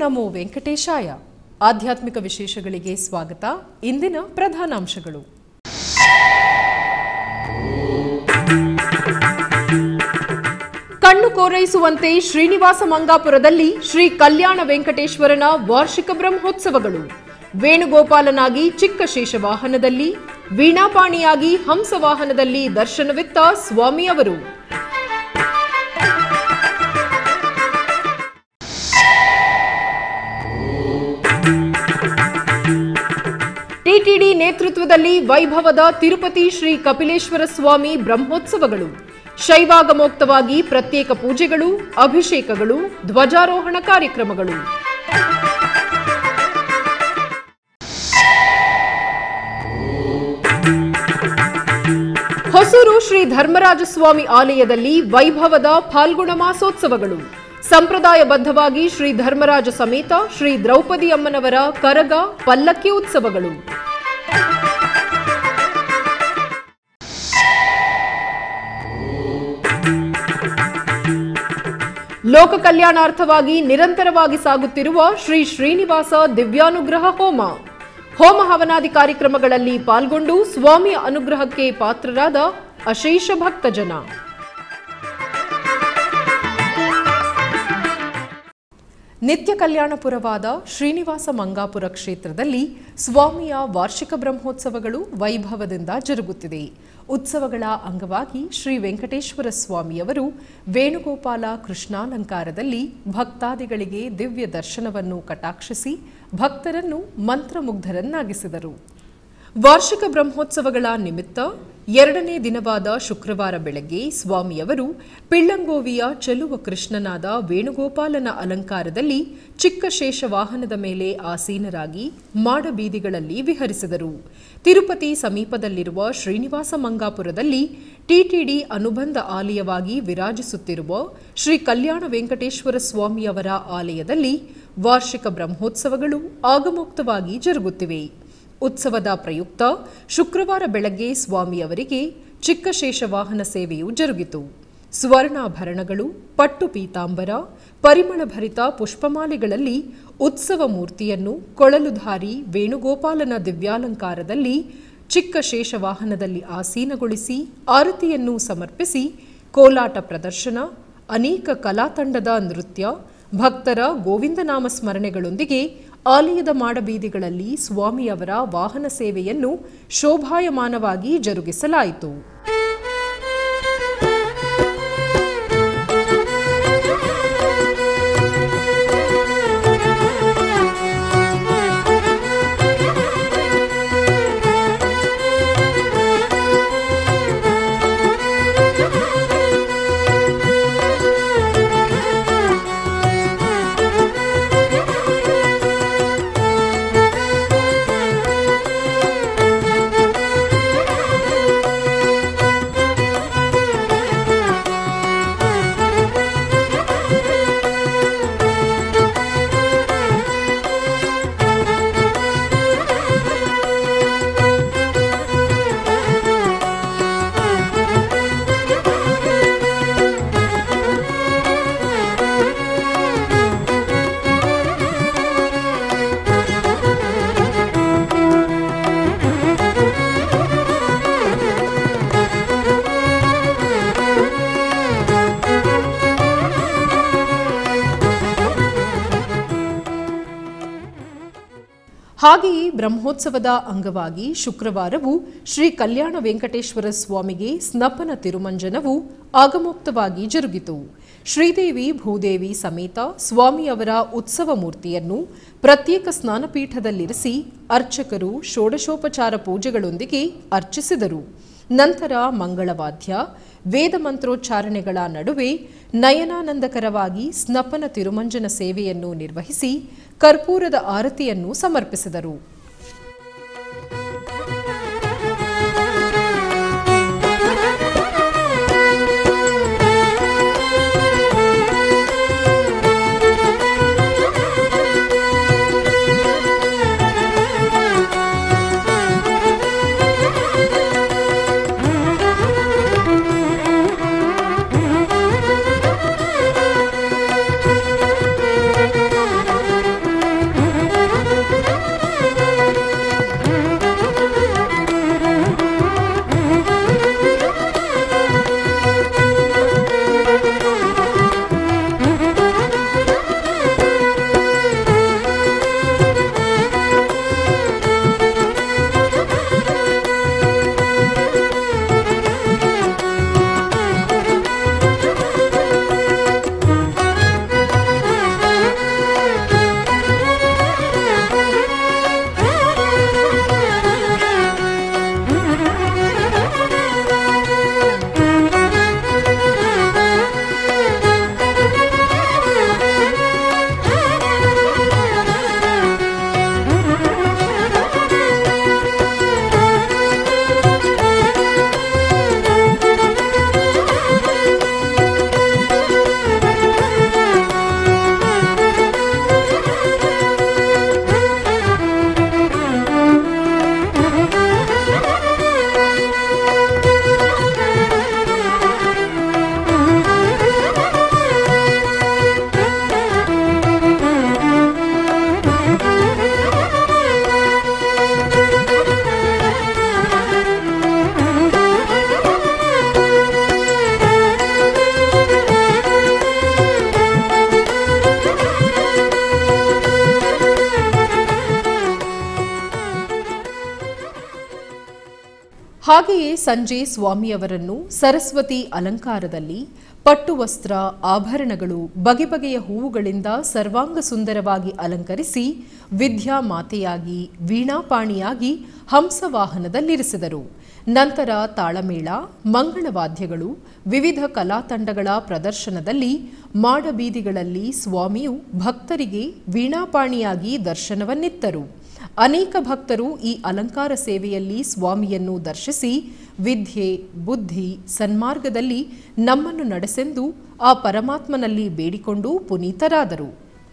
ನಮೋ ವೆಂಕಟೇಶಾಯ. ಆಧ್ಯಾತ್ಮಿಕ ವಿಶೇಷಗಳಿಗೆ ಸ್ವಾಗತ. ಇಂದಿನ ಪ್ರಧಾನಾಂಶಗಳು. ಕಣ್ಣು ಕೋರೈಸುವಂತೆ ಶ್ರೀನಿವಾಸ ಮಂಗಾಪುರದಲ್ಲಿ ಶ್ರೀ ಕಲ್ಯಾಣ ವೆಂಕಟೇಶ್ವರನ ವಾರ್ಷಿಕ ಬ್ರಹ್ಮೋತ್ಸವಗಳು. ವೇಣುಗೋಪಾಲನಾಗಿ ಚಿಕ್ಕ ಶೇಷವಾಹನದಲ್ಲಿ, ವೀಣಾಪಾಣಿಯಾಗಿ ಹಂಸವಾಹನದಲ್ಲಿ ದರ್ಶನವಿತ್ತ ಸ್ವಾಮಿಯವರು. ಟಿಟಿಡಿ ನೇತೃತ್ವದಲ್ಲಿ ವೈಭವದ ತಿರುಪತಿ ಶ್ರೀ ಕಪಿಲೇಶ್ವರ ಸ್ವಾಮಿ ಬ್ರಹ್ಮೋತ್ಸವಗಳು. ಶೈವಾಗಮೋಕ್ತವಾಗಿ ಪ್ರತ್ಯೇಕ ಪೂಜೆಗಳು, ಅಭಿಷೇಕಗಳು, ಧ್ವಜಾರೋಹಣ ಕಾರ್ಯಕ್ರಮಗಳು. ಹೊಸೂರು ಶ್ರೀ ಧರ್ಮರಾಜ ಸ್ವಾಮಿ ಆಲಯದಲ್ಲಿ ವೈಭವದ ಫಾಲ್ಗುಣ ಮಾಸೋತ್ಸವಗಳು. ಸಂಪ್ರದಾಯಬದ್ಧವಾಗಿ ಶ್ರೀ ಧರ್ಮರಾಜ ಸಮೇತ ಶ್ರೀ ದ್ರೌಪದಿ ಅಮ್ಮನವರ ಕರಗ ಪಲ್ಲಕ್ಕಿ ಉತ್ಸವಗಳು. ಲೋಕ ಕಲ್ಯಾಣಾರ್ಥವಾಗಿ ನಿರಂತರವಾಗಿ ಸಾಗುತ್ತಿರುವ ಶ್ರೀ ಶ್ರೀನಿವಾಸ ದಿವ್ಯಾನುಗ್ರಹ ಹೋಮ. ಹೋಮ ಹವನಾದಿ ಕಾರ್ಯಕ್ರಮಗಳಲ್ಲಿ ಪಾಲ್ಗೊಂಡು ಸ್ವಾಮಿಯ ಅನುಗ್ರಹಕ್ಕೆ ಪಾತ್ರರಾದ ಅಶೇಷ ಭಕ್ತಜನ. ನಿತ್ಯ ಕಲ್ಯಾಣಪುರವಾದ ಶ್ರೀನಿವಾಸ ಮಂಗಾಪುರ ಕ್ಷೇತ್ರದಲ್ಲಿ ಸ್ವಾಮಿಯ ವಾರ್ಷಿಕ ಬ್ರಹ್ಮೋತ್ಸವಗಳು ವೈಭವದಿಂದ ಜರುಗುತ್ತಿದೆ. ಉತ್ಸವಗಳ ಅಂಗವಾಗಿ ಶ್ರೀ ವೆಂಕಟೇಶ್ವರ ಸ್ವಾಮಿಯವರು ವೇಣುಗೋಪಾಲ ಕೃಷ್ಣಾಲಂಕಾರದಲ್ಲಿ ಭಕ್ತಾದಿಗಳಿಗೆ ದಿವ್ಯ ದರ್ಶನವನ್ನು ಕಟಾಕ್ಷಿಸಿ ಭಕ್ತರನ್ನು ಮಂತ್ರಮುಗ್ಧರನ್ನಾಗಿಸಿದರು. ವಾರ್ಷಿಕ ಬ್ರಹ್ಮೋತ್ಸವಗಳ ನಿಮಿತ್ತ 2ನೇ ದಿನವಾದ ಶುಕ್ರವಾರ ಬೆಳಗ್ಗೆ ಸ್ವಾಮಿಯವರು ಪಿಳ್ಳಂಗೋವಿಯ ಚೆಲುವ ಕೃಷ್ಣನಾದ ವೇಣುಗೋಪಾಲನ ಅಲಂಕಾರದಲ್ಲಿ ಚಿಕ್ಕ ಶೇಷ ವಾಹನದ ಮೇಲೆ ಆಸೀನರಾಗಿ ಮಾಡಬೀದಿಗಳಲ್ಲಿ ವಿಹರಿಸಿದರು. ತಿರುಪತಿ ಸಮೀಪದಲ್ಲಿರುವ ಶ್ರೀನಿವಾಸ ಮಂಗಾಪುರದಲ್ಲಿ ಟಿಟಿಡಿ ಅನುಬಂಧ ಆಲಯವಾಗಿ ವಿರಾಜಿಸುತ್ತಿರುವ ಶ್ರೀ ಕಲ್ಯಾಣ ವೆಂಕಟೇಶ್ವರ ಸ್ವಾಮಿಯವರ ಆಲಯದಲ್ಲಿ ವಾರ್ಷಿಕ ಬ್ರಹ್ಮೋತ್ಸವಗಳು ಆಗಮೋಕ್ತವಾಗಿ ಜರುಗುತ್ತಿವೆ. ಉತ್ಸವದ ಪ್ರಯುಕ್ತ ಶುಕ್ರವಾರ ಬೆಳಗ್ಗೆ ಸ್ವಾಮಿಯವರಿಗೆ ಚಿಕ್ಕ ಶೇಷವಾಹನ ಸೇವೆಯು ಜರುಗಿತು. ಸ್ವರ್ಣಾಭರಣಗಳು, ಪಟ್ಟು ಪೀತಾಂಬರ, ಪರಿಮಳಭರಿತ ಪುಷ್ಪಮಾಲೆಗಳಲ್ಲಿ ಉತ್ಸವ ಮೂರ್ತಿಯನ್ನು ಕೊಳಲುಧಾರಿ ವೇಣುಗೋಪಾಲನ ದಿವ್ಯಾಲಂಕಾರದಲ್ಲಿ ಚಿಕ್ಕ ಶೇಷವಾಹನದಲ್ಲಿ ಆಸೀನಗೊಳಿಸಿ ಆರತಿಯನ್ನು ಸಮರ್ಪಿಸಿ ಕೋಲಾಟ ಪ್ರದರ್ಶನ, ಅನೇಕ ಕಲಾತಂಡದ ನೃತ್ಯ, ಭಕ್ತರ ಗೋವಿಂದನಾಮ ಸ್ಮರಣೆಗಳೊಂದಿಗೆ ಆಲಯದ ಮಾಡಬೀದಿಗಳಲ್ಲಿ ಸ್ವಾಮಿಯವರ ವಾಹನ ಸೇವೆಯನ್ನು ಶೋಭಾಯಮಾನವಾಗಿ ಜರುಗಿಸಲಾಯಿತು. ಹಾಗೆಯೇ ಬ್ರಹ್ಮೋತ್ಸವದ ಅಂಗವಾಗಿ ಶುಕ್ರವಾರವೂ ಶ್ರೀ ಕಲ್ಯಾಣ ವೆಂಕಟೇಶ್ವರ ಸ್ವಾಮಿಗೆ ಸ್ನಪನ ತಿರುಮಂಜನವು ಆಗಮೋಕ್ತವಾಗಿ ಜರುಗಿತು. ಶ್ರೀದೇವಿ ಭೂದೇವಿ ಸಮೇತ ಸ್ವಾಮಿಯವರ ಉತ್ಸವ ಮೂರ್ತಿಯನ್ನು ಪ್ರತ್ಯೇಕ ಸ್ನಾನಪೀಠದಲ್ಲಿರಿಸಿ ಅರ್ಚಕರು ಷೋಡಶೋಪಚಾರ ಪೂಜೆಗಳೊಂದಿಗೆ ಅರ್ಚಿಸಿದರು. ನಂತರ ಮಂಗಳವಾದ್ಯ, ವೇದ ಮಂತ್ರೋಚ್ಚಾರಣೆಗಳ ನಡುವೆ ನಯನಾನಂದಕರವಾಗಿ ಸ್ನಪನ ತಿರುಮಂಜನ ಸೇವೆಯನ್ನು ನಿರ್ವಹಿಸಿ ಕರ್ಪೂರದ ಆರತಿಯನ್ನು ಸಮರ್ಪಿಸಿದರು. ಹಾಗೆಯೇ ಸಂಜೆ ಸ್ವಾಮಿಯವರನ್ನು ಸರಸ್ವತಿ ಅಲಂಕಾರದಲ್ಲಿ ಪಟ್ಟು ವಸ್ತ್ರ, ಆಭರಣಗಳು, ಬಗೆ ಬಗೆಯ ಹೂವುಗಳಿಂದ ಸರ್ವಾಂಗ ಸುಂದರವಾಗಿ ಅಲಂಕರಿಸಿ ವಿದ್ಯಾ ಮಾತೆಯಾಗಿ, ವೀಣಾಪಾಣಿಯಾಗಿ ಹಂಸವಾಹನದಲ್ಲಿರಿಸಿದರು. ನಂತರ ತಾಳಮೇಳ, ಮಂಗಳವಾದ್ಯಗಳು, ವಿವಿಧ ಕಲಾತಂಡಗಳ ಪ್ರದರ್ಶನದಲ್ಲಿ ಮಾಡಬೀದಿಗಳಲ್ಲಿ ಸ್ವಾಮಿಯು ಭಕ್ತರಿಗೆ ವೀಣಾಪಾಣಿಯಾಗಿ ದರ್ಶನವನ್ನಿತ್ತರು. ಅನೇಕ ಭಕ್ತರು ಈ ಅಲಂಕಾರ ಸೇವೆಯಲ್ಲಿ ಸ್ವಾಮಿಯನ್ನು ದರ್ಶಿಸಿ ವಿದ್ಯೆ, ಬುದ್ಧಿ, ಸನ್ಮಾರ್ಗದಲ್ಲಿ ನಮ್ಮನ್ನು ನಡೆಸೆಂದು ಆ ಪರಮಾತ್ಮನಲ್ಲಿ ಬೇಡಿಕೊಂಡು ಪುನೀತರಾದರು.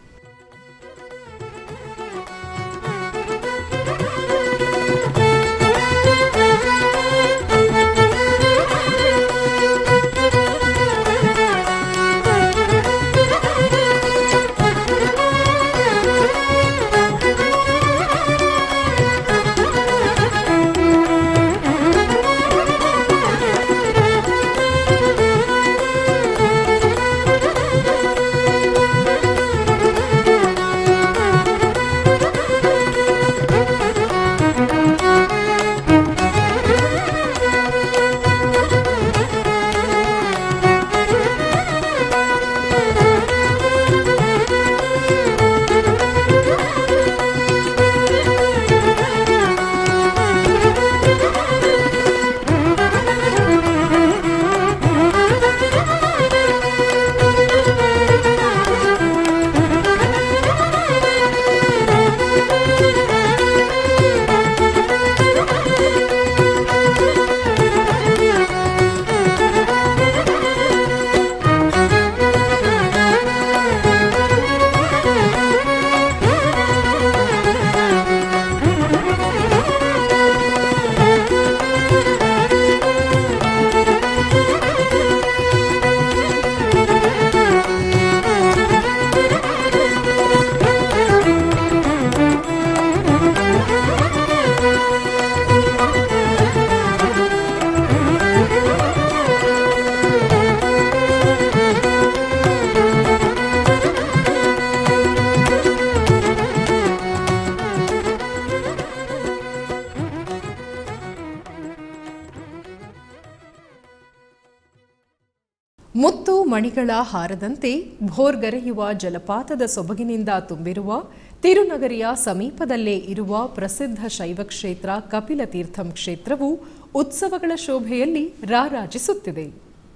ಮುತ್ತು ಮಣಿಗಳ ಹಾರದಂತೆ ಭೋರ್ಗರೆಯುವ ಜಲಪಾತದ ಸೊಬಗಿನಿಂದ ತುಂಬಿರುವ ತಿರುನಗರಿಯ ಸಮೀಪದಲ್ಲೇ ಇರುವ ಪ್ರಸಿದ್ಧ ಶೈವ ಕ್ಷೇತ್ರ ಕಪಿಲತೀರ್ಥಂ ಕ್ಷೇತ್ರವು ಉತ್ಸವಗಳ ಶೋಭೆಯಲ್ಲಿ ರಾರಾಜಿಸುತ್ತಿದೆ.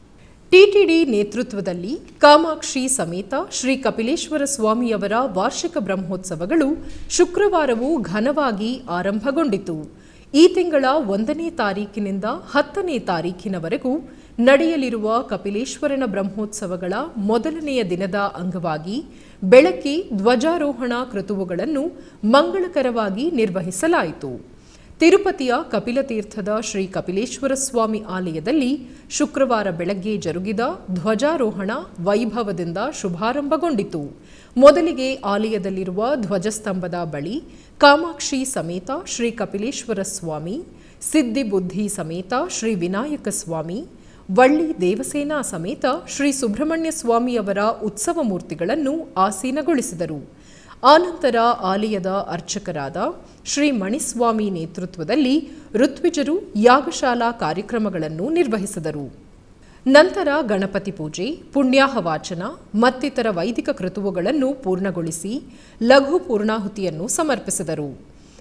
ಟಿಟಿಡಿ ನೇತೃತ್ವದಲ್ಲಿ ಕಾಮಾಕ್ಷಿ ಸಮೇತ ಶ್ರೀ ಕಪಿಲೇಶ್ವರ ಸ್ವಾಮಿಯವರ ವಾರ್ಷಿಕ ಬ್ರಹ್ಮೋತ್ಸವಗಳು ಶುಕ್ರವಾರವೂ ಘನವಾಗಿ ಆರಂಭಗೊಂಡಿತು. ಈ ತಿಂಗಳ 1ನೇ ತಾರೀಕಿನಿಂದ 10ನೇ ತಾರೀಕಿನವರೆಗೂ ನಡೆಯಲಿರುವ ಕಪಿಲೇಶ್ವರನ ಬ್ರಹ್ಮೋತ್ಸವಗಳ ಮೊದಲನೆಯ ದಿನದ ಅಂಗವಾಗಿ ಬೆಳಗ್ಗೆ ಧ್ವಜಾರೋಹಣ ಕೃತುವುಗಳನ್ನು ಮಂಗಳಕರವಾಗಿ ನಿರ್ವಹಿಸಲಾಯಿತು. ತಿರುಪತಿಯ ಕಪಿಲತೀರ್ಥದ ಶ್ರೀ ಕಪಿಲೇಶ್ವರ ಸ್ವಾಮಿ ಆಲಯದಲ್ಲಿ ಶುಕ್ರವಾರ ಬೆಳಗ್ಗೆ ಜರುಗಿದ ಧ್ವಜಾರೋಹಣ ವೈಭವದಿಂದ ಶುಭಾರಂಭಗೊಂಡಿತು. ಮೊದಲಿಗೆ ಆಲಯದಲ್ಲಿರುವ ಧ್ವಜಸ್ತಂಭದ ಬಳಿ ಕಾಮಾಕ್ಷಿ ಸಮೇತ ಶ್ರೀ ಕಪಿಲೇಶ್ವರ ಸ್ವಾಮಿ, ಸಿದ್ಧಿ ಬುದ್ಧಿ ಸಮೇತ ಶ್ರೀ ವಿನಾಯಕ ಸ್ವಾಮಿ, ವಳ್ಳಿ ದೇವಸೇನಾ ಸಮೇತ ಶ್ರೀ ಸುಬ್ರಹ್ಮಣ್ಯ ಸ್ವಾಮಿಯವರ ಉತ್ಸವ ಮೂರ್ತಿಗಳನ್ನು ಆಸೀನಗೊಳಿಸಿದರು. ಆನಂತರ ಆಲಯದ ಅರ್ಚಕರಾದ ಶ್ರೀ ಮಣಿಸ್ವಾಮಿ ನೇತೃತ್ವದಲ್ಲಿ ಋತ್ವಿಜರು ಯಾಗಶಾಲಾ ಕಾರ್ಯಕ್ರಮಗಳನ್ನು ನಿರ್ವಹಿಸಿದರು. ನಂತರ ಗಣಪತಿ ಪೂಜೆ, ಪುಣ್ಯಾಹವಾಚನ ಮತ್ತಿತರ ವೈದಿಕ ಕೃತುವುಗಳನ್ನು ಪೂರ್ಣಗೊಳಿಸಿ ಲಘು ಪೂರ್ಣಾಹುತಿಯನ್ನು ಸಮರ್ಪಿಸಿದರು.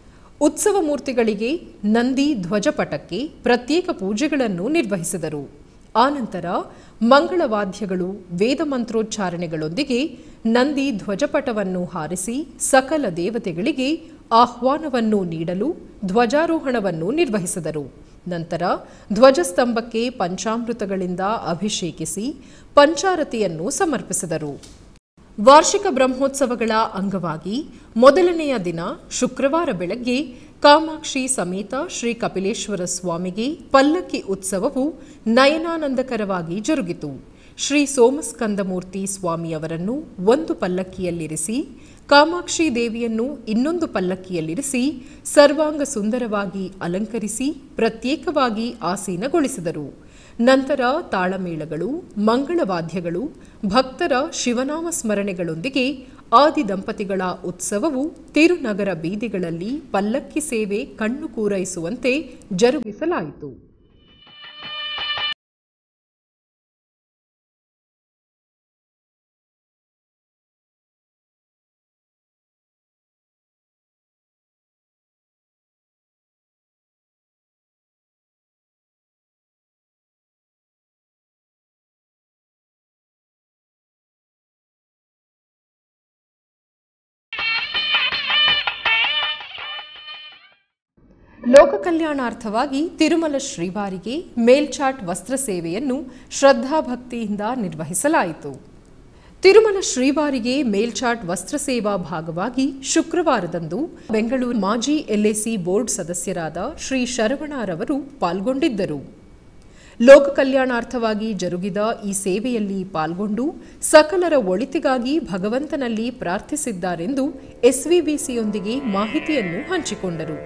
ಉತ್ಸವ ಮೂರ್ತಿಗಳಿಗೆ ನಂದಿ ಧ್ವಜಪಟಕ್ಕೆ ಪ್ರತ್ಯೇಕ ಪೂಜೆಗಳನ್ನು ನಿರ್ವಹಿಸಿದರು. ಆನಂತರ ಮಂಗಳವಾದ್ಯಗಳು, ವೇದ ಮಂತ್ರೋಚ್ಚಾರಣೆಗಳೊಂದಿಗೆ ನಂದಿ ಧ್ವಜಪಟವನ್ನು ಹಾರಿಸಿ ಸಕಲ ದೇವತೆಗಳಿಗೆ ಆಹ್ವಾನವನ್ನು ನೀಡಲು ಧ್ವಜಾರೋಹಣವನ್ನು ನಿರ್ವಹಿಸಿದರು. ನಂತರ ಧ್ವಜಸ್ತಂಭಕ್ಕೆ ಪಂಚಾಮೃತಗಳಿಂದ ಅಭಿಷೇಕಿಸಿ ಪಂಚಾರತಿಯನ್ನು ಸಮರ್ಪಿಸಿದರು. ವಾರ್ಷಿಕ ಬ್ರಹ್ಮೋತ್ಸವಗಳ ಅಂಗವಾಗಿ ಮೊದಲನೆಯ ದಿನ ಶುಕ್ರವಾರ ಬೆಳಗ್ಗೆ ಕಾಮಾಕ್ಷಿ ಸಮೇತ ಶ್ರೀ ಕಪಿಲೇಶ್ವರ ಸ್ವಾಮಿಗೆ ಪಲ್ಲಕ್ಕಿ ಉತ್ಸವವು ನಯನಾನಂದಕರವಾಗಿ ಜರುಗಿತು. ಶ್ರೀ ಸೋಮಸ್ಕಂದಮೂರ್ತಿ ಸ್ವಾಮಿಯವರನ್ನು ಒಂದು ಪಲ್ಲಕ್ಕಿಯಲ್ಲಿರಿಸಿ, ಕಾಮಾಕ್ಷಿ ದೇವಿಯನ್ನು ಇನ್ನೊಂದು ಪಲ್ಲಕ್ಕಿಯಲ್ಲಿರಿಸಿ ಸರ್ವಾಂಗ ಸುಂದರವಾಗಿ ಅಲಂಕರಿಸಿ ಪ್ರತ್ಯೇಕವಾಗಿ ಆಸೀನಗೊಳಿಸಿದರು. ನಂತರ ತಾಳಮೇಳಗಳು, ಮಂಗಳವಾದ್ಯಗಳು, ಭಕ್ತರ ಶಿವನಾಮ ಸ್ಮರಣೆಗಳೊಂದಿಗೆ ಆದಿ ದಂಪತಿಗಳ ಉತ್ಸವವು ತಿರುನಗರ ಬೀದಿಗಳಲ್ಲಿ ಪಲ್ಲಕ್ಕಿ ಸೇವೆ ಕಣ್ಣು ಕೂರೈಸುವಂತೆ ಜರುಗಿಸಲಾಯಿತು. ಲೋಕ ಕಲ್ಯಾಣಾರ್ಥವಾಗಿ ತಿರುಮಲ ಶ್ರೀವಾರಿಗೆ ಮೇಲ್ಚಾಟ್ ವಸ್ತ್ರ ಸೇವೆಯನ್ನು ಶ್ರದ್ಧಾಭಕ್ತಿಯಿಂದ ನಿರ್ವಹಿಸಲಾಯಿತು. ತಿರುಮಲ ಶ್ರೀವಾರಿಗೆ ಮೇಲ್ಚಾಟ್ ವಸ್ತ್ರ ಸೇವಾ ಭಾಗವಾಗಿ ಶುಕ್ರವಾರದಂದು ಬೆಂಗಳೂರು ಮಾಜಿ LAC ಬೋರ್ಡ್ ಸದಸ್ಯರಾದ ಶ್ರೀ ಶರವಣರವರು ಪಾಲ್ಗೊಂಡಿದ್ದರು. ಲೋಕ ಕಲ್ಯಾಣಾರ್ಥವಾಗಿ ಜರುಗಿದ ಈ ಸೇವೆಯಲ್ಲಿ ಪಾಲ್ಗೊಂಡು ಸಕಲರ ಒಳಿತಿಗಾಗಿ ಭಗವಂತನಲ್ಲಿ ಪ್ರಾರ್ಥಿಸಿದ್ದಾರೆಂದು SVBCಯೊಂದಿಗೆ ಮಾಹಿತಿಯನ್ನು ಹಂಚಿಕೊಂಡರು.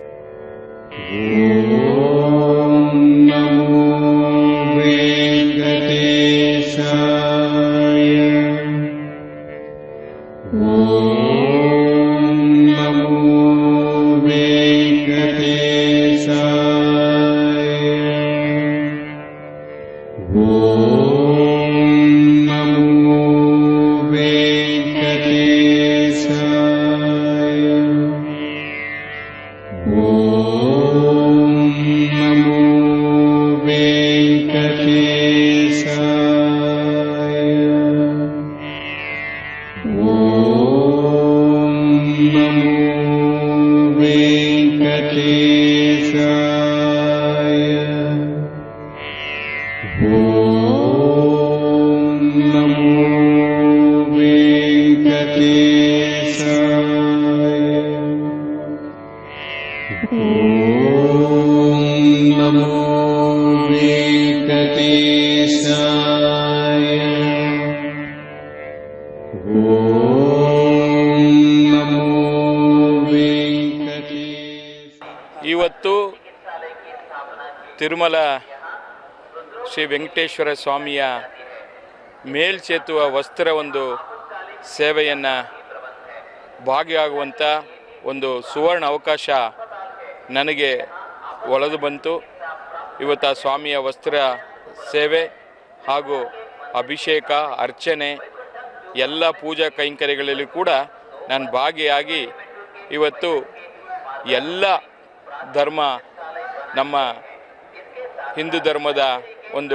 ಇವತ್ತು ತಿರುಮಲ ಶ್ರೀ ವೆಂಕಟೇಶ್ವರ ಸ್ವಾಮಿಯ ಮೇಲ್ಚೇತುವ ವಸ್ತ್ರ ಒಂದು ಸೇವೆಯನ್ನು ಭಾಗಿಯಾಗುವಂಥ ಒಂದು ಸುವರ್ಣ ಅವಕಾಶ ನನಗೆ ಒಲಿದು ಬಂತು. ಇವತ್ತು ಆ ಸ್ವಾಮಿಯ ವಸ್ತ್ರ ಸೇವೆ ಹಾಗೂ ಅಭಿಷೇಕ ಅರ್ಚನೆ ಎಲ್ಲ ಪೂಜಾ ಕೈಂಕರ್ಯಗಳಲ್ಲಿ ಕೂಡ ನಾನು ಭಾಗಿಯಾಗಿ ಇವತ್ತು ಎಲ್ಲ ಧರ್ಮ ನಮ್ಮ ಹಿಂದೂ ಧರ್ಮದ ಒಂದು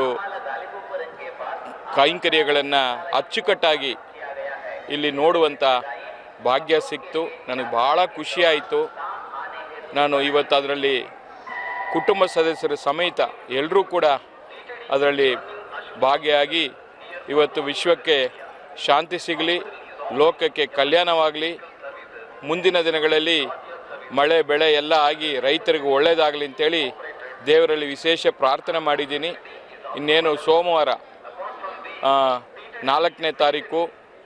ಕೈಂಕರ್ಯಗಳನ್ನು ಅಚ್ಚುಕಟ್ಟಾಗಿ ಇಲ್ಲಿ ನೋಡುವಂಥ ಭಾಗ್ಯ ಸಿಕ್ತು. ನನಗೆ ಭಾಳ ಖುಷಿಯಾಯಿತು. ನಾನು ಇವತ್ತು ಅದರಲ್ಲಿ ಕುಟುಂಬ ಸದಸ್ಯರ ಸಮೇತ ಎಲ್ಲರೂ ಕೂಡ ಅದರಲ್ಲಿ ಭಾಗಿಯಾಗಿ ಇವತ್ತು ವಿಶ್ವಕ್ಕೆ ಶಾಂತಿ ಸಿಗಲಿ, ಲೋಕಕ್ಕೆ ಕಲ್ಯಾಣವಾಗಲಿ, ಮುಂದಿನ ದಿನಗಳಲ್ಲಿ ಮಳೆ ಬೆಳೆ ಎಲ್ಲ ಆಗಿ ರೈತರಿಗೆ ಒಳ್ಳೆಯದಾಗಲಿ ಅಂತೇಳಿ ದೇವರಲ್ಲಿ ವಿಶೇಷ ಪ್ರಾರ್ಥನೆ ಮಾಡಿದ್ದೀನಿ. ಇನ್ನೇನು ಸೋಮವಾರ 4ನೇ ತಾರೀಕು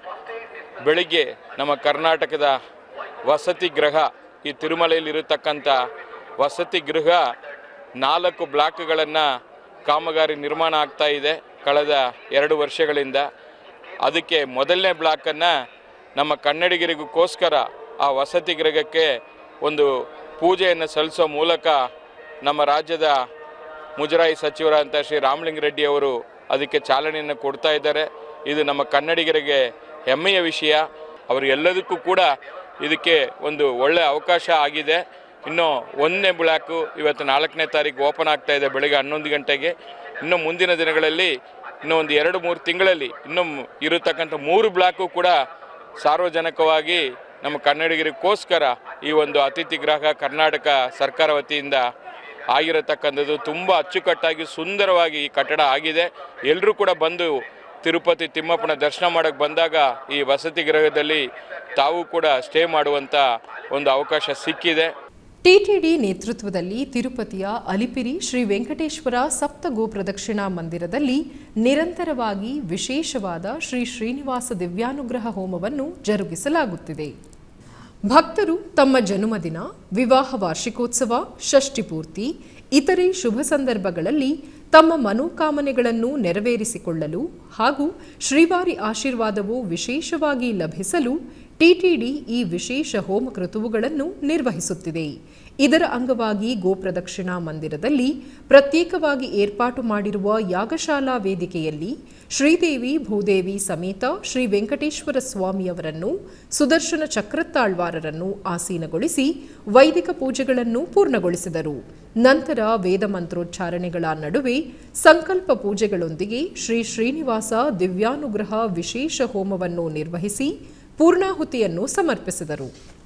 ಬೆಳಿಗ್ಗೆ ನಮ್ಮ ಕರ್ನಾಟಕದ ವಸತಿ ಗೃಹ, ಈ ತಿರುಮಲೆಯಲ್ಲಿರತಕ್ಕಂಥ ವಸತಿ ಗೃಹ 4 ಬ್ಲಾಕ್ಗಳನ್ನು ಕಾಮಗಾರಿ ನಿರ್ಮಾಣ ಆಗ್ತಾ ಇದೆ ಕಳೆದ 2 ವರ್ಷಗಳಿಂದ. ಅದಕ್ಕೆ ಮೊದಲನೇ ಬ್ಲಾಕನ್ನು ನಮ್ಮ ಕನ್ನಡಿಗರಿಗೋಸ್ಕರ ಆ ವಸತಿ ಗೃಹಕ್ಕೆ ಒಂದು ಪೂಜೆಯನ್ನು ಸಲ್ಲಿಸೋ ಮೂಲಕ ನಮ್ಮ ರಾಜ್ಯದ ಮುಜರಾಯಿ ಸಚಿವರಾದಂಥ ಶ್ರೀ ರಾಮಲಿಂಗಾರೆಡ್ಡಿ ಅವರು ಅದಕ್ಕೆ ಚಾಲನೆಯನ್ನು ಕೊಡ್ತಾ ಇದ್ದಾರೆ. ಇದು ನಮ್ಮ ಕನ್ನಡಿಗರಿಗೆ ಹೆಮ್ಮೆಯ ವಿಷಯ. ಅವರು ಎಲ್ಲದಕ್ಕೂ ಕೂಡ ಇದಕ್ಕೆ ಒಂದು ಒಳ್ಳೆಯ ಅವಕಾಶ ಆಗಿದೆ. ಇನ್ನು 1ನೇ ಬ್ಲಾಕು ಇವತ್ತು 4ನೇ ತಾರೀಕು ಓಪನ್ ಆಗ್ತಾ ಇದೆ ಬೆಳಗ್ಗೆ 11 ಗಂಟೆಗೆ. ಇನ್ನು ಮುಂದಿನ ದಿನಗಳಲ್ಲಿ ಇನ್ನೂ ಒಂದು 2-3 ತಿಂಗಳಲ್ಲಿ ಇನ್ನೂ ಇರತಕ್ಕಂಥ 3 ಬ್ಲಾಕು ಕೂಡ ಸಾರ್ವಜನಿಕವಾಗಿ ನಮ್ಮ ಕನ್ನಡಿಗರಿಗೋಸ್ಕರ ಈ ಒಂದು ಅತಿಥಿ ಗೃಹ ಕರ್ನಾಟಕ ಸರ್ಕಾರ ವತಿಯಿಂದ ಆಗಿರತಕ್ಕಂಥದ್ದು. ತುಂಬ ಅಚ್ಚುಕಟ್ಟಾಗಿ ಸುಂದರವಾಗಿ ಈ ಕಟ್ಟಡ ಆಗಿದೆ. ಎಲ್ಲರೂ ಕೂಡ ಬಂದು ತಿರುಪತಿ ತಿಮ್ಮಪ್ಪನ ದರ್ಶನ ಮಾಡೋಕ್ಕೆ ಬಂದಾಗ ಈ ವಸತಿ ಗೃಹದಲ್ಲಿ ತಾವು ಕೂಡ ಸ್ಟೇ ಮಾಡುವಂಥ ಒಂದು ಅವಕಾಶ ಸಿಕ್ಕಿದೆ. ಟಿಟಿಡಿ ನೇತೃತ್ವದಲ್ಲಿ ತಿರುಪತಿಯ ಅಲಿಪಿರಿ ಶ್ರೀ ವೆಂಕಟೇಶ್ವರ ಸಪ್ತಗೋ ಪ್ರದಕ್ಷಿಣಾ ಮಂದಿರದಲ್ಲಿ ನಿರಂತರವಾಗಿ ವಿಶೇಷವಾದ ಶ್ರೀ ಶ್ರೀನಿವಾಸ ದಿವ್ಯಾನುಗ್ರಹ ಹೋಮವನ್ನು ಜರುಗಿಸಲಾಗುತ್ತಿದೆ. ಭಕ್ತರು ತಮ್ಮ ಜನ್ಮದಿನ, ವಿವಾಹ ವಾರ್ಷಿಕೋತ್ಸವ, ಷಷ್ಠಿ ಪೂರ್ತಿ, ಇತರೆ ಶುಭ ಸಂದರ್ಭಗಳಲ್ಲಿ ತಮ್ಮ ಮನೋಕಾಮನೆಗಳನ್ನು ನೆರವೇರಿಸಿಕೊಳ್ಳಲು ಹಾಗೂ ಶ್ರೀವಾರಿ ಆಶೀರ್ವಾದವು ವಿಶೇಷವಾಗಿ ಲಭಿಸಲು ಟಿಟಿಡಿ ಈ ವಿಶೇಷ ಹೋಮ ಕೃತುವುಗಳನ್ನು ನಿರ್ವಹಿಸುತ್ತಿದೆ. ಇದರ ಅಂಗವಾಗಿ ಗೋಪ್ರದಕ್ಷಿಣಾ ಮಂದಿರದಲ್ಲಿ ಪ್ರತ್ಯೇಕವಾಗಿ ಏರ್ಪಾಟು ಮಾಡಿರುವ ಯಾಗಶಾಲಾ ವೇದಿಕೆಯಲ್ಲಿ ಶ್ರೀದೇವಿ ಭೂದೇವಿ ಸಮೇತ ಶ್ರೀ ವೆಂಕಟೇಶ್ವರ ಸ್ವಾಮಿಯವರನ್ನು, ಸುದರ್ಶನ ಚಕ್ರತ್ತಾಳ್ವಾರರನ್ನು ಆಸೀನಗೊಳಿಸಿ ವೈದಿಕ ಪೂಜೆಗಳನ್ನು ಪೂರ್ಣಗೊಳಿಸಿದರು. ನಂತರ ವೇದ ಮಂತ್ರೋಚ್ಚಾರಣೆಗಳ ನಡುವೆ ಸಂಕಲ್ಪ ಪೂಜೆಗಳೊಂದಿಗೆ ಶ್ರೀ ಶ್ರೀನಿವಾಸ ದಿವ್ಯಾನುಗ್ರಹ ವಿಶೇಷ ಹೋಮವನ್ನು ನಿರ್ವಹಿಸಿ ಪೂರ್ಣಾಹುತಿಯನ್ನು ಸಮರ್ಪಿಸಿದರು.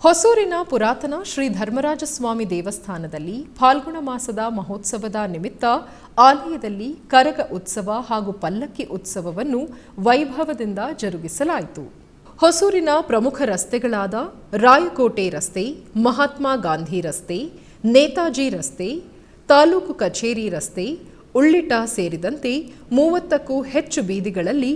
ಹೊಸೂರಿನ ಪುರಾತನ ಶ್ರೀ ಧರ್ಮರಾಜಸ್ವಾಮಿ ದೇವಸ್ಥಾನದಲ್ಲಿ ಫಾಲ್ಗುಣ ಮಾಸದ ಮಹೋತ್ಸವದ ನಿಮಿತ್ತ ಆಲಯದಲ್ಲಿ ಕರಗ ಉತ್ಸವ ಹಾಗೂ ಪಲ್ಲಕ್ಕಿ ಉತ್ಸವವನ್ನು ವೈಭವದಿಂದ ಜರುಗಿಸಲಾಯಿತು. ಹೊಸೂರಿನ ಪ್ರಮುಖ ರಸ್ತೆಗಳಾದ ರಾಯಕೋಟೆ ರಸ್ತೆ, ಮಹಾತ್ಮ ಗಾಂಧಿ ರಸ್ತೆ, ನೇತಾಜಿ ರಸ್ತೆ, ತಾಲೂಕು ಕಚೇರಿ ರಸ್ತೆ, ಉಳ್ಳಿಟ ಸೇರಿದಂತೆ 30ಕ್ಕೂ ಹೆಚ್ಚು ಬೀದಿಗಳಲ್ಲಿ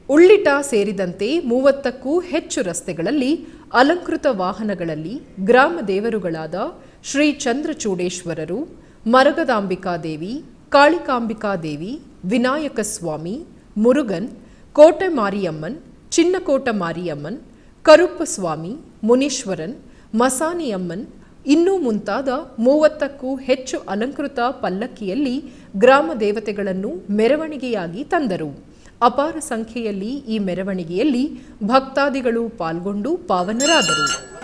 ರಸ್ತೆಗಳಲ್ಲಿ ಅಲಂಕೃತ ವಾಹನಗಳಲ್ಲಿ ಗ್ರಾಮ ದೇವರುಗಳಾದ ಶ್ರೀ ಚಂದ್ರಚೂಡೇಶ್ವರರು, ಮರಗದಾಂಬಿಕಾದೇವಿ, ಕಾಳಿಕಾಂಬಿಕಾದೇವಿ, ವಿನಾಯಕ ಸ್ವಾಮಿ, ಮುರುಗನ್, ಕೋಟೆ ಮಾರಿಯಮ್ಮನ್, ಚಿನ್ನಕೋಟ ಮಾರಿಯಮ್ಮನ್, ಕರುಪ್ಪ ಸ್ವಾಮಿ, ಮುನೀಶ್ವರನ್, ಮಸಾನಿಯಮ್ಮನ್ ಇನ್ನೂ ಮುಂತಾದ 30ಕ್ಕೂ ಹೆಚ್ಚು ಅಲಂಕೃತ ಪಲ್ಲಕ್ಕಿಯಲ್ಲಿ ಗ್ರಾಮ ದೇವತೆಗಳನ್ನು ಮೆರವಣಿಗೆಯಾಗಿ ತಂದರು. ಅಪಾರ ಸಂಖ್ಯೆಯಲ್ಲಿ ಈ ಮೆರವಣಿಗೆಯಲ್ಲಿ ಭಕ್ತಾದಿಗಳು ಪಾಲ್ಗೊಂಡು ಪಾವನರಾದರು.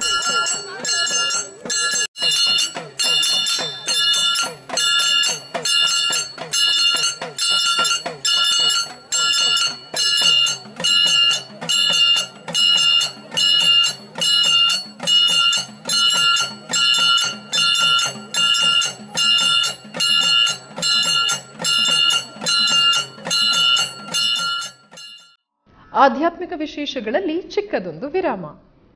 ಆಧ್ಯಾತ್ಮಿಕ ವಿಶೇಷಗಳಲ್ಲಿ ಚಿಕ್ಕದೊಂದು ವಿರಾಮ.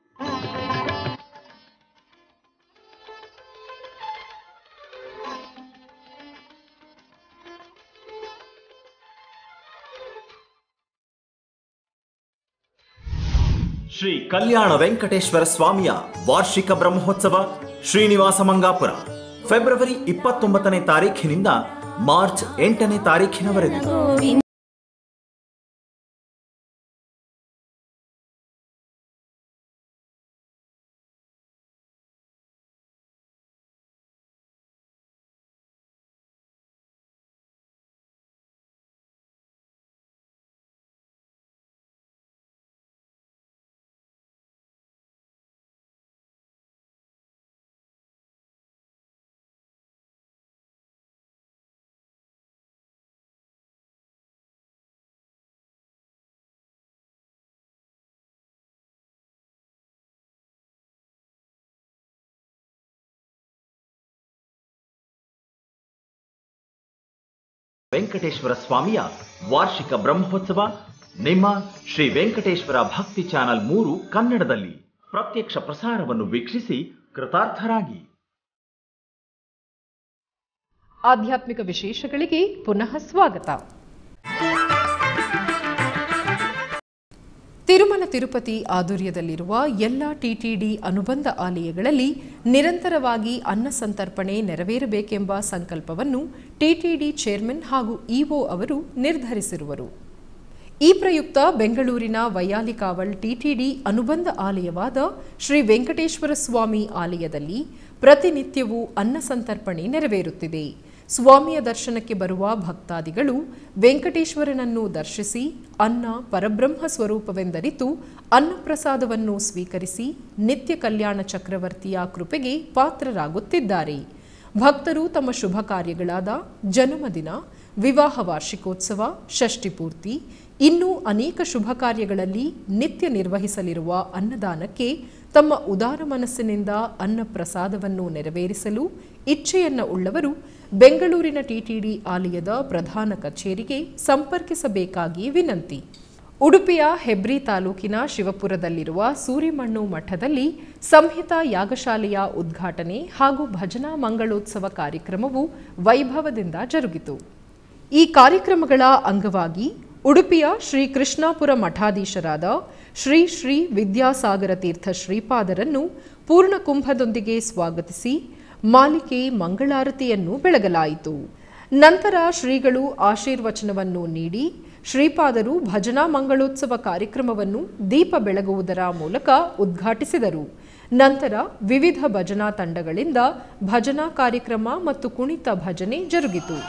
ಶ್ರೀ ಕಲ್ಯಾಣ ವೆಂಕಟೇಶ್ವರ ಸ್ವಾಮಿಯ ವಾರ್ಷಿಕ ಬ್ರಹ್ಮೋತ್ಸವ ಶ್ರೀನಿವಾಸ ಮಂಗಾಪುರ ಫೆಬ್ರವರಿ 29ನೇ ತಾರೀಖಿನಿಂದ ಮಾರ್ಚ್ 8ನೇ ತಾರೀಖಿನವರೆಗೆ. ವೆಂಕಟೇಶ್ವರ ಸ್ವಾಮಿಯ ವಾರ್ಷಿಕ ಬ್ರಹ್ಮೋತ್ಸವ ನಿಮ್ಮ ಶ್ರೀ ವೆಂಕಟೇಶ್ವರ ಭಕ್ತಿ ಚಾನಲ್ 3 ಕನ್ನಡದಲ್ಲಿ ಪ್ರತ್ಯಕ್ಷ ಪ್ರಸಾರವನ್ನು ವೀಕ್ಷಿಸಿ ಕೃತಾರ್ಥರಾಗಿ. ಆಧ್ಯಾತ್ಮಿಕ ವಿಶೇಷಗಳಿಗೆ ಪುನಃ ಸ್ವಾಗತ. ತಿರುಮಲ ತಿರುಪತಿ ಆಧ್ವರ್ಯದಲ್ಲಿರುವ ಎಲ್ಲ ಟಿಟಿಡಿ ಅನುಬಂಧ ಆಲಯಗಳಲ್ಲಿ ನಿರಂತರವಾಗಿ ಅನ್ನ ಸಂತರ್ಪಣೆ ನೆರವೇರಬೇಕೆಂಬ ಸಂಕಲ್ಪವನ್ನು ಟಿಟಿಡಿ ಚೇರ್ಮನ್ ಹಾಗೂ ಇಒ ಅವರು ನಿರ್ಧರಿಸಿರುವರು. ಈ ಪ್ರಯುಕ್ತ ಬೆಂಗಳೂರಿನ ವೈಯಾಲಿಕಾವಲ್ ಟಿಟಿಡಿ ಅನುಬಂಧ ಆಲಯವಾದ ಶ್ರೀ ವೆಂಕಟೇಶ್ವರ ಸ್ವಾಮಿ ಆಲಯದಲ್ಲಿ ಪ್ರತಿನಿತ್ಯವೂ ಅನ್ನ ಸಂತರ್ಪಣೆ ನೆರವೇರುತ್ತಿದೆ. ಸ್ವಾಮಿಯ ದರ್ಶನಕ್ಕೆ ಬರುವ ಭಕ್ತಾದಿಗಳು ವೆಂಕಟೇಶ್ವರನನ್ನು ದರ್ಶಿಸಿ ಅನ್ನ ಪರಬ್ರಹ್ಮ ಸ್ವರೂಪವೆಂದರಿತು ಅನ್ನಪ್ರಸಾದವನ್ನು ಸ್ವೀಕರಿಸಿ ನಿತ್ಯ ಕಲ್ಯಾಣ ಚಕ್ರವರ್ತಿಯ ಕೃಪೆಗೆ ಪಾತ್ರರಾಗುತ್ತಿದ್ದಾರೆ. ಭಕ್ತರು ತಮ್ಮ ಶುಭ ಕಾರ್ಯಗಳಾದ ಜನ್ಮದಿನ, ವಿವಾಹ ವಾರ್ಷಿಕೋತ್ಸವ, ಷಷ್ಠಿಪೂರ್ತಿ ಇನ್ನೂ ಅನೇಕ ಶುಭ ಕಾರ್ಯಗಳಲ್ಲಿ ನಿತ್ಯ ನಿರ್ವಹಿಸಲಿರುವ ಅನ್ನದಾನಕ್ಕೆ ತಮ್ಮ ಉದಾರ ಮನಸ್ಸಿನಿಂದ ಅನ್ನಪ್ರಸಾದವನ್ನು ನೆರವೇರಿಸಲು ಇಚ್ಛೆಯನ್ನ ಉಳ್ಳವರು ಬೆಂಗಳೂರಿನ ಟಿಟಿಡಿ ಆಲಯದ ಪ್ರಧಾನ ಕಚೇರಿಗೆ ಸಂಪರ್ಕಿಸಬೇಕಾಗಿ ವಿನಂತಿ. ಉಡುಪಿಯ ಹೆಬ್ರಿ ತಾಲೂಕಿನ ಶಿವಪುರದಲ್ಲಿರುವ ಸೂರಿಮಣ್ಣು ಮಠದಲ್ಲಿ ಸಂಹಿತಾ ಯಾಗಶಾಲೆಯ ಉದ್ಘಾಟನೆ ಹಾಗೂ ಭಜನಾ ಮಂಗಳೋತ್ಸವ ಕಾರ್ಯಕ್ರಮವು ವೈಭವದಿಂದ ಜರುಗಿತು. ಈ ಕಾರ್ಯಕ್ರಮಗಳ ಅಂಗವಾಗಿ ಉಡುಪಿಯ ಶ್ರೀ ಕೃಷ್ಣಾಪುರ ಮಠಾಧೀಶರಾದ ಶ್ರೀ ಶ್ರೀ ವಿದ್ಯಾಸಾಗರ ತೀರ್ಥ ಶ್ರೀಪಾದರನ್ನು ಪೂರ್ಣ ಕುಂಭದೊಂದಿಗೆ ಸ್ವಾಗತಿಸಿ ಮಾಲಿಕೆ ಮಂಗಳಾರತಿಯನ್ನು ಬೆಳಗಲಾಯಿತು. ನಂತರ ಶ್ರೀಗಳು ಆಶೀರ್ವಚನವನ್ನು ನೀಡಿ ಶ್ರೀಪಾದರು ಭಜನಾ ಮಂಗಳೋತ್ಸವ ಕಾರ್ಯಕ್ರಮವನ್ನು ದೀಪ ಬೆಳಗುವುದರ ಮೂಲಕ ಉದ್ಘಾಟಿಸಿದರು. ನಂತರ ವಿವಿಧ ಭಜನಾ ತಂಡಗಳಿಂದ ಭಜನಾ ಕಾರ್ಯಕ್ರಮ ಮತ್ತು ಕುಣಿತ ಭಜನೆ ಜರುಗಿತು.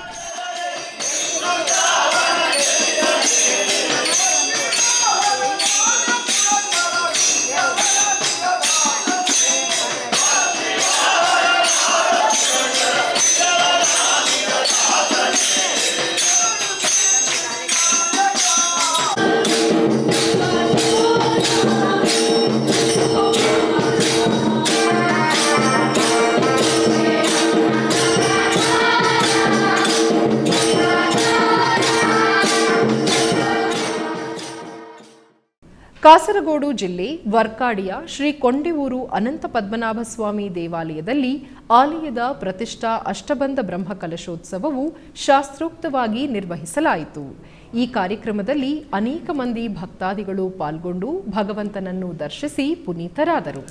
ಕಾಸರಗೋಡು ಜಿಲ್ಲೆ ವರ್ಕಾಡಿಯ ಶ್ರೀ ಕೊಂಡೆವೂರು ಅನಂತ ಪದ್ಮನಾಭ ಸ್ವಾಮಿ ದೇವಾಲಯದಲ್ಲಿ ಆಲಯದ ಪ್ರತಿಷ್ಠಾ ಅಷ್ಟಬಂಧ ಬ್ರಹ್ಮಕಲಶೋತ್ಸವವು ಶಾಸ್ತ್ರೋಕ್ತವಾಗಿ ನಿರ್ವಹಿಸಲಾಯಿತು. ಈ ಕಾರ್ಯಕ್ರಮದಲ್ಲಿ ಅನೇಕ ಮಂದಿ ಭಕ್ತಾದಿಗಳು ಪಾಲ್ಗೊಂಡು ಭಗವಂತನನ್ನು ದರ್ಶಿಸಿ ಪುನೀತರಾದರು.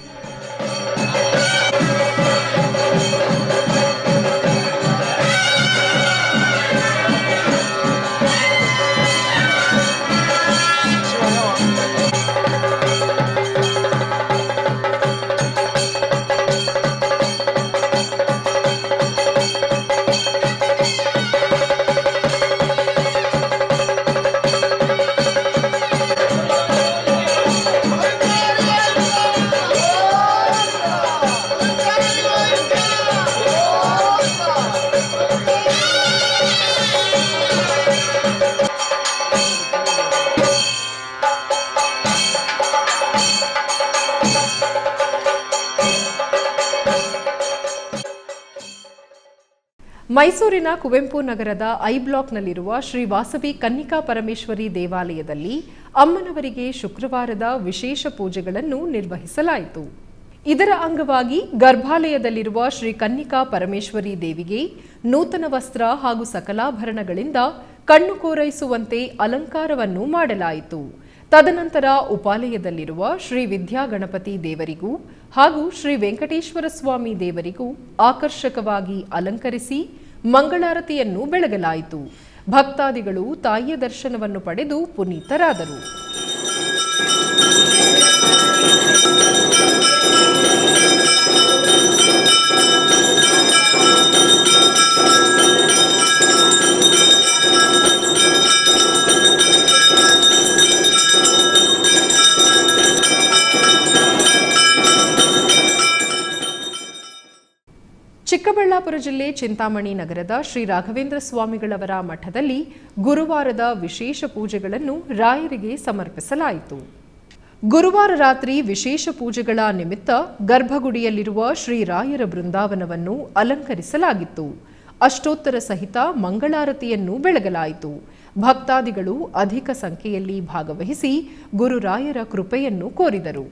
ಮೈಸೂರಿನ ಕುವೆಂಪು ನಗರದ ಐ ಬ್ಲಾಕ್ನಲ್ಲಿರುವ ಶ್ರೀ ವಾಸವಿ ಕನ್ನಿಕಾ ಪರಮೇಶ್ವರಿ ದೇವಾಲಯದಲ್ಲಿ ಅಮ್ಮನವರಿಗೆ ಶುಕ್ರವಾರದ ವಿಶೇಷ ಪೂಜೆಗಳನ್ನು ನಿರ್ವಹಿಸಲಾಯಿತು. ಇದರ ಅಂಗವಾಗಿ ಗರ್ಭಾಲಯದಲ್ಲಿರುವ ಶ್ರೀ ಕನ್ನಿಕಾ ಪರಮೇಶ್ವರಿ ದೇವಿಗೆ ನೂತನ ವಸ್ತ್ರ ಹಾಗೂ ಸಕಲಾಭರಣಗಳಿಂದ ಕಣ್ಣು ಕೋರೈಸುವಂತೆ ಅಲಂಕಾರವನ್ನು ಮಾಡಲಾಯಿತು. ತದನಂತರ ಉಪಾಲಯದಲ್ಲಿರುವ ಶ್ರೀ ವಿದ್ಯಾಗಣಪತಿ ದೇವರಿಗೂ ಹಾಗೂ ಶ್ರೀ ವೆಂಕಟೇಶ್ವರ ಸ್ವಾಮಿ ದೇವರಿಗೂ ಆಕರ್ಷಕವಾಗಿ ಅಲಂಕರಿಸಿ ಮಂಗಳಾರತಿಯನ್ನು ಬೆಳಗಲಾಯಿತು. ಭಕ್ತಾದಿಗಳು ತಾಯಿಯ ದರ್ಶನವನ್ನು ಪಡೆದು ಪುನೀತರಾದರು. ಚಿಕ್ಕಬಳ್ಳಾಪುರ ಜಿಲ್ಲೆ ಚಿಂತಾಮಣಿ ನಗರದ ಶ್ರೀ ರಾಘವೇಂದ್ರ ಸ್ವಾಮಿಗಳವರ ಮಠದಲ್ಲಿ ಗುರುವಾರದ ವಿಶೇಷ ಪೂಜೆಗಳನ್ನು ರಾಯರಿಗೆ ಸಮರ್ಪಿಸಲಾಯಿತು. ಗುರುವಾರ ರಾತ್ರಿ ವಿಶೇಷ ಪೂಜೆಗಳ ನಿಮಿತ್ತ ಗರ್ಭಗುಡಿಯಲ್ಲಿರುವ ಶ್ರೀ ರಾಯರ ಬೃಂದಾವನವನ್ನು ಅಲಂಕರಿಸಲಾಗಿತ್ತು. ಅಷ್ಟೋತ್ತರ ಸಹಿತ ಮಂಗಳಾರತಿಯನ್ನು ಬೆಳಗಲಾಯಿತು. ಭಕ್ತಾದಿಗಳು ಅಧಿಕ ಸಂಖ್ಯೆಯಲ್ಲಿ ಭಾಗವಹಿಸಿ ಗುರುರಾಯರ ಕೃಪೆಯನ್ನು ಕೋರಿದರು.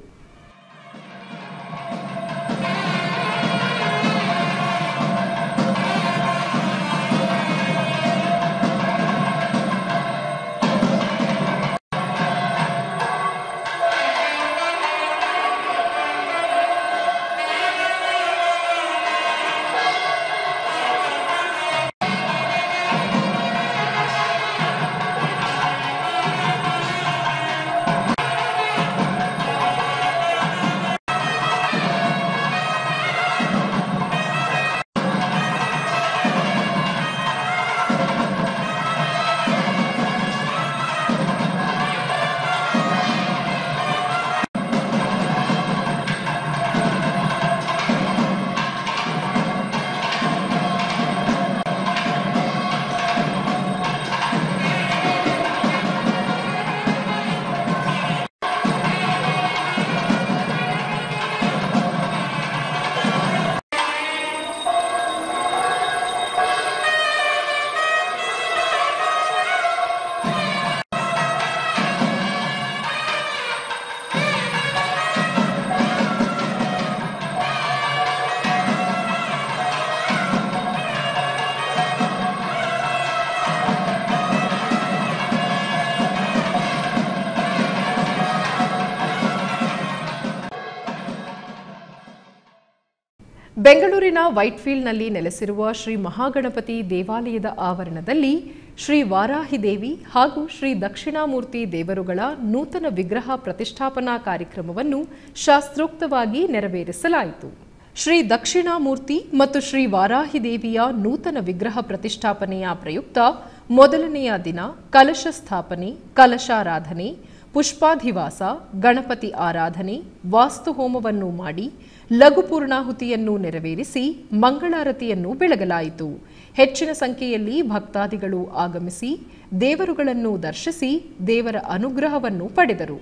ಬೆಂಗಳೂರಿನ ವೈಟ್ಫೀಲ್ಡ್ನಲ್ಲಿ ನೆಲೆಸಿರುವ ಶ್ರೀ ಮಹಾಗಣಪತಿ ದೇವಾಲಯದ ಆವರಣದಲ್ಲಿ ಶ್ರೀ ವಾರಾಹಿ ದೇವಿ ಹಾಗೂ ಶ್ರೀ ದಕ್ಷಿಣಾಮೂರ್ತಿ ದೇವರುಗಳ ನೂತನ ವಿಗ್ರಹ ಪ್ರತಿಷ್ಠಾಪನಾ ಕಾರ್ಯಕ್ರಮವನ್ನು ಶಾಸ್ತ್ರೋಕ್ತವಾಗಿ ನೆರವೇರಿಸಲಾಯಿತು. ಶ್ರೀ ದಕ್ಷಿಣಾಮೂರ್ತಿ ಮತ್ತು ಶ್ರೀ ವಾರಾಹಿ ದೇವಿಯ ನೂತನ ವಿಗ್ರಹ ಪ್ರತಿಷ್ಠಾಪನೆಯ ಪ್ರಯುಕ್ತ ಮೊದಲನೆಯ ದಿನ ಕಲಶ ಸ್ಥಾಪನೆ, ಕಲಶಾರಾಧನೆ, ಪುಷ್ಪಾಧಿವಾಸ, ಗಣಪತಿ ಆರಾಧನೆ, ವಾಸ್ತು ಹೋಮವನ್ನು ಮಾಡಿ ಲಘು ಪೂರ್ಣಾಹುತಿಯನ್ನು ನೆರವೇರಿಸಿ ಮಂಗಳಾರತಿಯನ್ನು ಬೆಳಗಲಾಯಿತು. ಹೆಚ್ಚಿನ ಸಂಖ್ಯೆಯಲ್ಲಿ ಭಕ್ತಾದಿಗಳು ಆಗಮಿಸಿ ದೇವರುಗಳನ್ನು ದರ್ಶಿಸಿ ದೇವರ ಅನುಗ್ರಹವನ್ನು ಪಡೆದರು.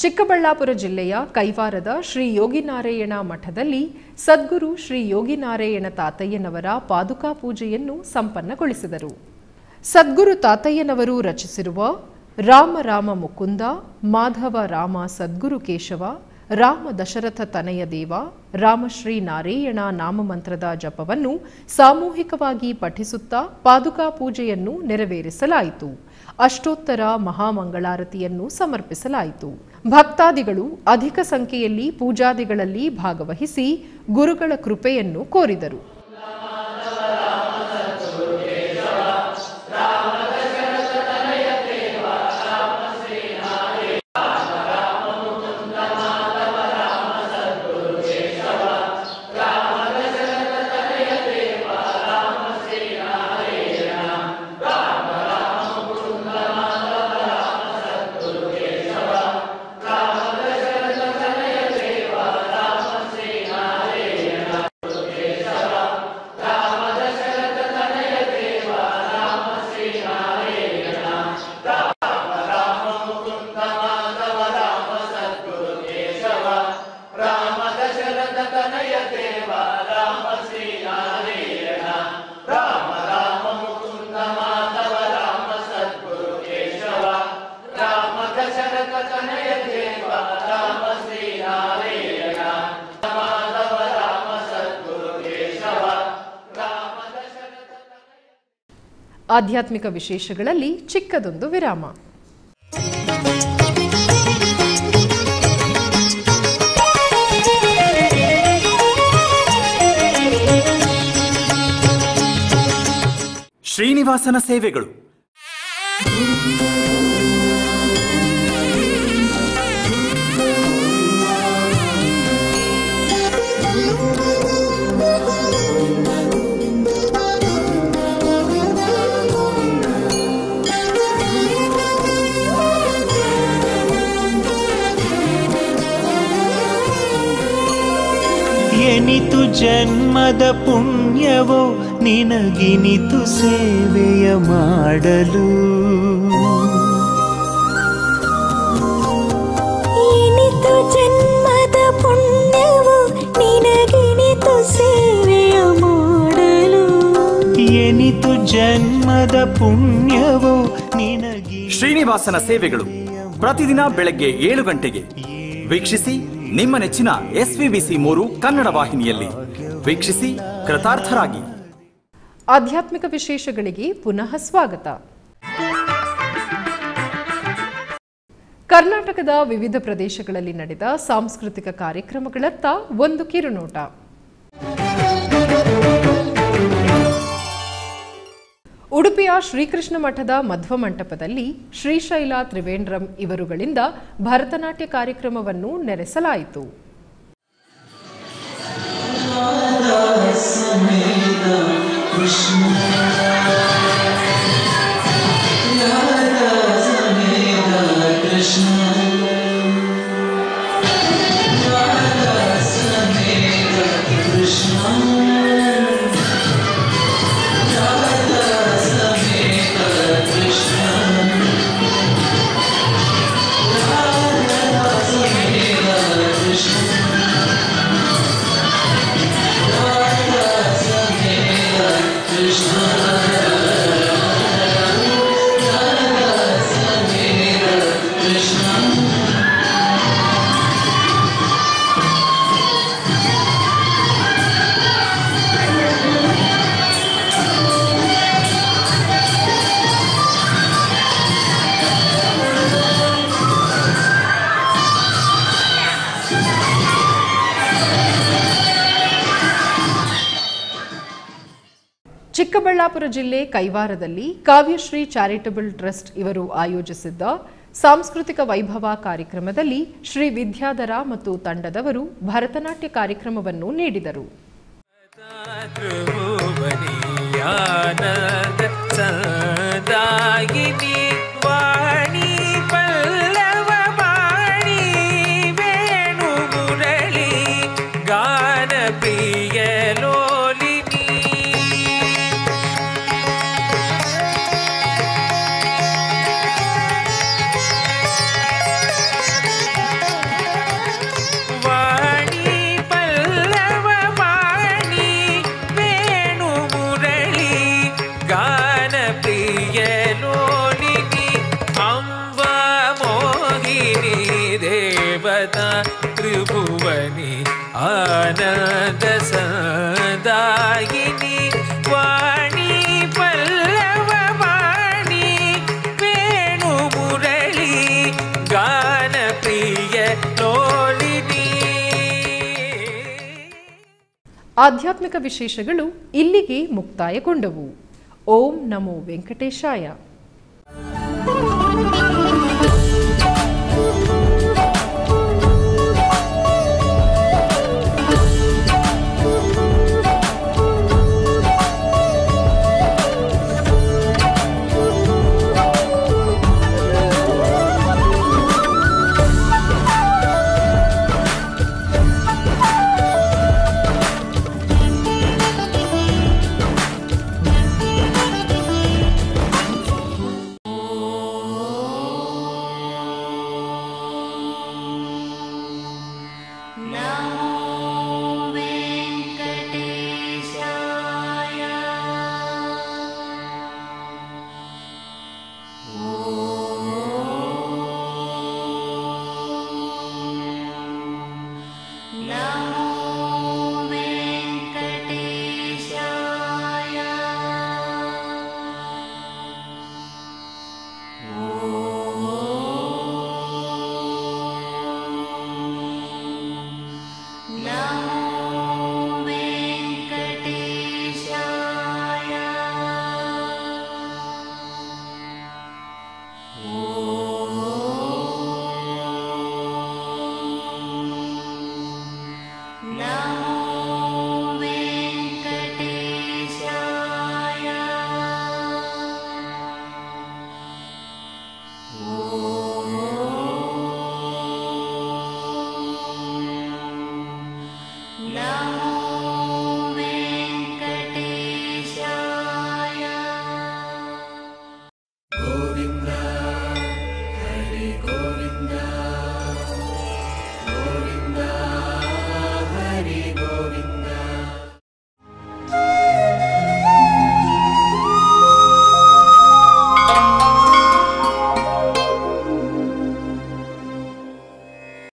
ಚಿಕ್ಕಬಳ್ಳಾಪುರ ಜಿಲ್ಲೆಯ ಕೈವಾರದ ಶ್ರೀ ಯೋಗಿನಾರಾಯಣ ಮಠದಲ್ಲಿ ಸದ್ಗುರು ಶ್ರೀ ಯೋಗಿನಾರಾಯಣ ತಾತಯ್ಯನವರ ಪಾದುಕಾ ಪೂಜೆಯನ್ನು ಸಂಪನ್ನಗೊಳಿಸಿದರು. ಸದ್ಗುರು ತಾತಯ್ಯನವರು ರಚಿಸಿರುವ ರಾಮ ರಾಮ ಮುಕುಂದ, ಮಾಧವ ರಾಮ ಸದ್ಗುರು ಕೇಶವ, ರಾಮ ದಶರಥ ತನಯ ದೇವ, ರಾಮಶ್ರೀ ನಾರಾಯಣ ನಾಮಮಂತ್ರದ ಜಪವನ್ನು ಸಾಮೂಹಿಕವಾಗಿ ಪಠಿಸುತ್ತಾ ಪಾದುಕಾ ಪೂಜೆಯನ್ನು ನೆರವೇರಿಸಲಾಯಿತು. ಅಷ್ಟೋತ್ತರ ಮಹಾಮಂಗಳಾರತಿಯನ್ನು ಸಮರ್ಪಿಸಲಾಯಿತು. ಭಕ್ತಾದಿಗಳು ಅಧಿಕ ಸಂಖ್ಯೆಯಲ್ಲಿ ಪೂಜಾದಿಗಳಲ್ಲಿ ಭಾಗವಹಿಸಿ ಗುರುಗಳ ಕೃಪೆಯನ್ನು ಕೋರಿದರು. ಆಧ್ಯಾತ್ಮಿಕ ವಿಶೇಷಗಳಲ್ಲಿ ಚಿಕ್ಕದೊಂದು ವಿರಾಮ. ಶ್ರೀನಿವಾಸನ ಸೇವೆಗಳು. ಎನಿತು ಜನ್ಮದ ಪುಣ್ಯವೋ ನಿನಗಿನಿತು ಸೇವೆಯ ಮಾಡಲು. ಎನಿತು ಜನ್ಮದ ಪುಣ್ಯವೋ ನಿನಗಿನಿತು ಸೇವೆಯ ಮಾಡಲು. ಎನಿತು ಜನ್ಮದ ಪುಣ್ಯವೋ ನಿನಗಿ. ಶ್ರೀನಿವಾಸನ ಸೇವೆಗಳು ಪ್ರತಿದಿನ ಬೆಳಗ್ಗೆ 7 ಗಂಟೆಗೆ ವೀಕ್ಷಿಸಿ. ನಿಮ್ಮ ನೆಚ್ಚಿನ SVBC3 ಕನ್ನಡ ವಾಹಿನಿಯಲ್ಲಿ ವೀಕ್ಷಿಸಿ, ಕೃತಾರ್ಥರಾಗಿ. ಆಧ್ಯಾತ್ಮಿಕ ವಿಶೇಷಗಳಿಗೆ ಪುನಃ ಸ್ವಾಗತ. ಕರ್ನಾಟಕದ ವಿವಿಧ ಪ್ರದೇಶಗಳಲ್ಲಿ ನಡೆದ ಸಾಂಸ್ಕೃತಿಕ ಕಾರ್ಯಕ್ರಮಗಳತ್ತ ಒಂದು ಕಿರುನೋಟ. ಉಡುಪಿಯ ಶ್ರೀಕೃಷ್ಣ ಮಠದ ಮಧ್ವ ಮಂಟಪದಲ್ಲಿ ಶ್ರೀಶೈಲ ತ್ರಿವೇಂದ್ರಂ ಇವರುಗಳಿಂದ ಭರತನಾಟ್ಯ ಕಾರ್ಯಕ್ರಮವನ್ನು ನೆರೆಸಲಾಯಿತು. ಚಿಕ್ಕಬಳ್ಳಾಪುರ ಜಿಲ್ಲೆ ಕೈವಾರದಲ್ಲಿ ಕಾವ್ಯಶ್ರೀ ಚಾರಿಟಬಲ್ ಟ್ರಸ್ಟ್ ಇವರು ಆಯೋಜಿಸಿದ್ದ ಸಾಂಸ್ಕೃತಿಕ ವೈಭವ ಕಾರ್ಯಕ್ರಮದಲ್ಲಿ ಶ್ರೀ ವಿದ್ಯಾಧರ ಮತ್ತು ತಂಡದವರು ಭರತನಾಟ್ಯ ಕಾರ್ಯಕ್ರಮವನ್ನು ನೀಡಿದರು. ಆಧ್ಯಾತ್ಮಿಕ ವಿಶೇಷಗಳು ಇಲ್ಲಿಗೆ ಮುಕ್ತಾಯಗೊಂಡವು. ಓಂ ನಮೋ ವೆಂಕಟೇಶಾಯ.